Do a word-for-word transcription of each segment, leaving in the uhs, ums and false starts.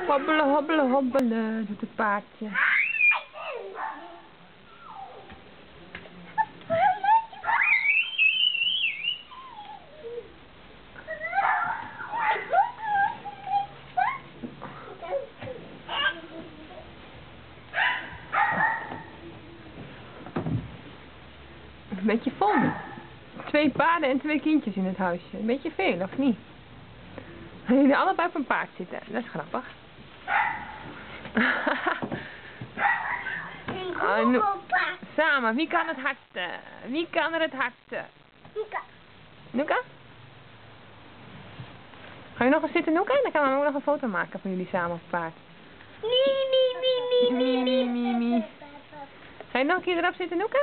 Hobbelen, hobbelen, hobbelen, doet het paardje. Een beetje vol. Twee paarden en twee kindjes in het huisje. Een beetje veel, of niet? Jullie allebei op een paard zitten. Dat is grappig. Oh, nu, samen, wie kan het hardste? Wie kan er het hardste? Nuka. Nuka? Ga je nog eens zitten, Nuka? Dan kan we ook nog een foto maken van jullie samen op het paard. Mie, mie, mie, mie, mie, Mie, mie, mie. Ga je nog een keer erop zitten, Nuka?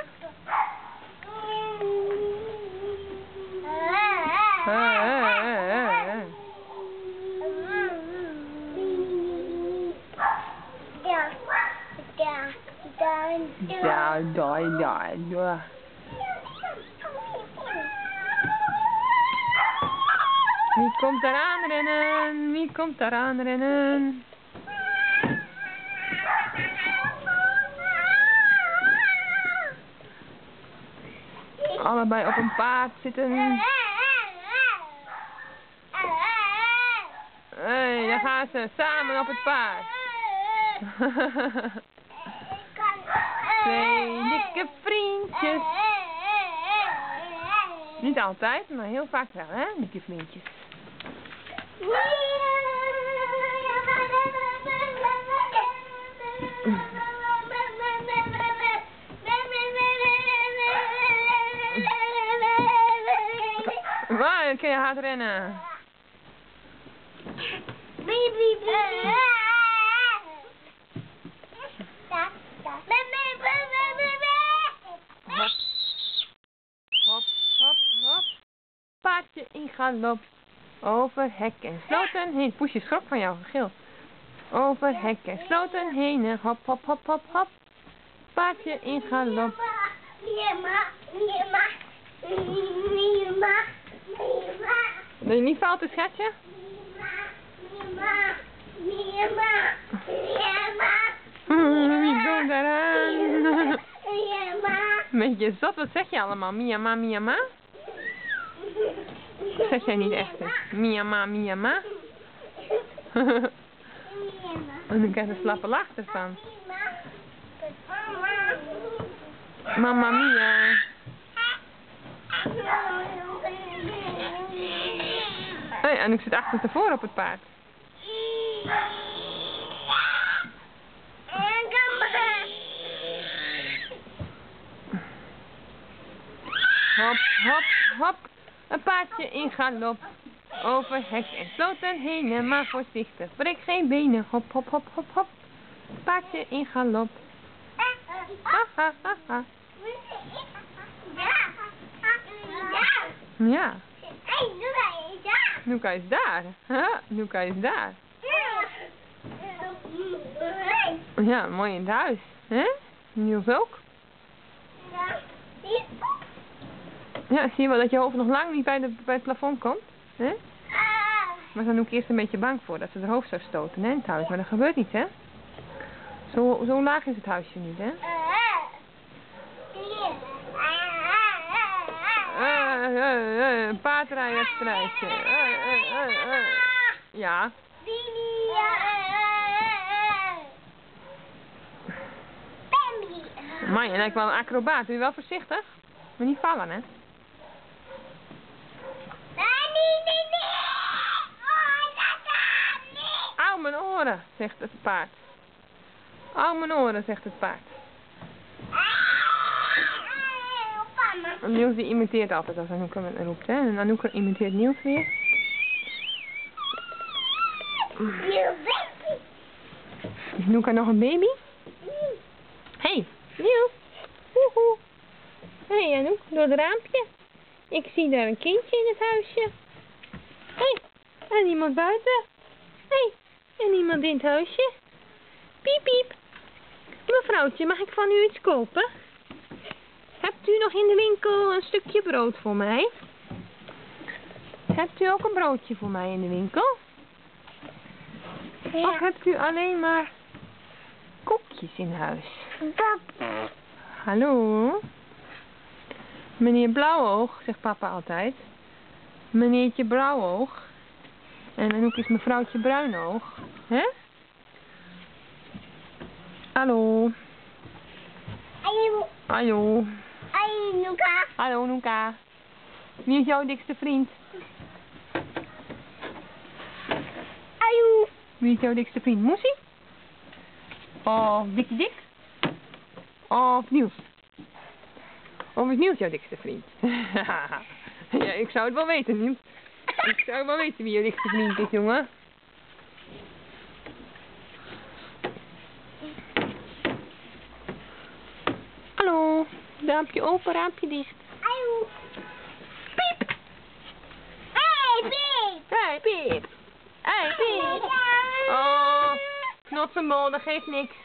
Ja, daar, daar, daar. Wie komt daar aanrennen? Wie komt daar aanrennen? Allebei op een paard zitten. Hé, hey, daar gaan ze samen op het paard. Twee dikke vriendjes. Niet altijd, maar heel vaak wel, hè, dikke vriendjes. Waar kun je hard rennen? Hop, hop, hop, hop. Paardje in galop. Over hek en sloten heen. Poesje schrok van jouw gegil. Over hek en sloten heen. Hop, hop, hop, hop, hop. Paardje in galop. Ben je niet fout, schatje? Wie komt eraan? Beetje zot, wat zeg je allemaal? Mia ma, mia ma? Zeg jij niet echt? Mia ma, mia ma? En dan krijg je een slappe lach ervan. Mamma mia. Hé, hey, en ik zit achter tevoren op het paard. Hop, hop, hop. Een paardje in galop. Over hek en sloten heen, maar voorzichtig. Breek geen benen. Hop, hop, hop, hop, hop. Paardje in galop. Ha, ha, ha, ha. Ja. Hey, Nuka is daar. Nuka is daar. Ha, Nuka is daar. Ja, mooi in het huis. Hè? Niels ook. Ja, zie je wel dat je hoofd nog lang niet bij, de, bij het plafond komt? Hè? Maar dan doe ik eerst een beetje bang voor dat ze haar hoofd zou stoten, hè, in het huis. Maar dat gebeurt niet, hè? Zo, zo laag is het huisje niet, hè? Uh, uh, uh, een paardrijwedstrijdje. Uh, uh, uh, uh. Ja. Man, je lijkt wel een acrobaat. Doe je wel voorzichtig? Maar niet vallen, hè? Auw, mijn oren, zegt het paard. Auw, mijn oren, zegt het paard. Niels die imiteert altijd als Anouk hem roept, hè? En Anouk imiteert Niels weer. Is Noeka nog een baby? Hé, hey, Niels. Woehoe. Hé hey, Anouk, door het raampje. Ik zie daar een kindje in het huisje. Hé, hey, en iemand buiten. Hé, hey, en iemand in het huisje. Piep, piep. Mevrouwtje, mag ik van u iets kopen? Hebt u nog in de winkel een stukje brood voor mij? Hebt u ook een broodje voor mij in de winkel? Of hebt u alleen maar koekjes in huis? Papa. Hallo? Meneer Blauwoog, zegt papa altijd. Meneertje Blauwoog. En Anouk is mevrouwtje Bruinoog. Hè? Hallo? Ayo. Hallo? Ayo, Nuka. Hallo Noeka. Wie is jouw dikste vriend? Ayo. Wie is jouw dikste vriend? Moesie? Of Dikkie Dik? Of Niels? Of is Niels jouw dikste vriend? Ja, ik zou het wel weten, Niels. Ik zou wel weten wie jouw dikste vriend is, jongen. Hallo, raampje open, raampje dicht. Ayo. Piep! Hey, Piep. Hey, Piep! Hey, Piep! Oh, knotsenbol, dat geeft niks.